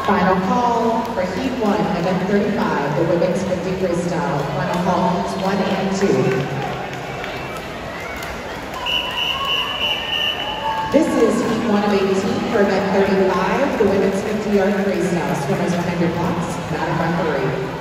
Final call for Heat 1, event 35, the women's 50 freestyle. Final call, Heats 1 and 2. This is Heat 1 of 18 for event 35, the women's 50-yard freestyle. Swimmers behind your blocks, Madam Referee.